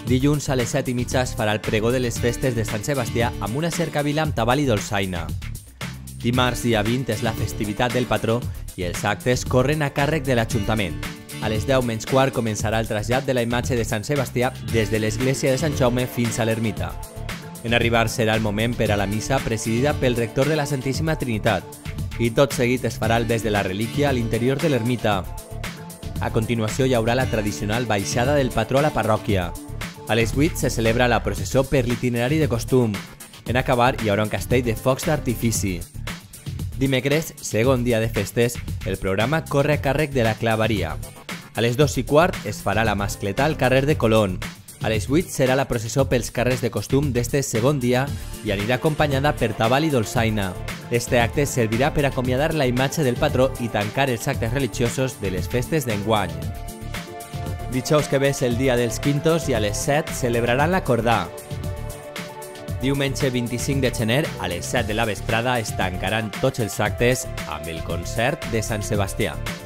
Dilluns a les 7:30 es farà el pregó de les festes de Sant Sebastià amb una cercavila amb tabal i dolçaina. Dimarts, dia 20, és la festivitat del patró i els actes corren a càrrec de l'Ajuntament. A les 10:15 començarà el trasllat de la imatge de Sant Sebastià des de l'església de Sant Jaume fins a l'ermita. En arribar serà el moment per a la missa presidida pel rector de la Santíssima Trinitat i tot seguit es farà el bes de la relíquia a l'interior de l'ermita. A continuació hi haurà la tradicional baixada del patró a la parròquia. A les 8 se celebra la processó per l'itinerari de costum. En acabar hi haurà un castell de focs d'artifici. Dimecres, segon dia de festes, el programa corre a càrrec de la claveria. A les 2:15 es farà la mascleta al carrer de Colón. A les 8 serà la processó pels carrers de costum d'este segon dia i anirà acompanyada per tabal i dolçaina. Este acte servirà per acomiadar la imatge del patró i tancar els actes religiosos de les festes d'enguany. Dijous que ve és el dia dels quintos i a les 7 celebraran la cordà. Diumenge 25 de gener, a les 7 de la vesprada, es tancaran tots els actes amb el concert de Sant Sebastià.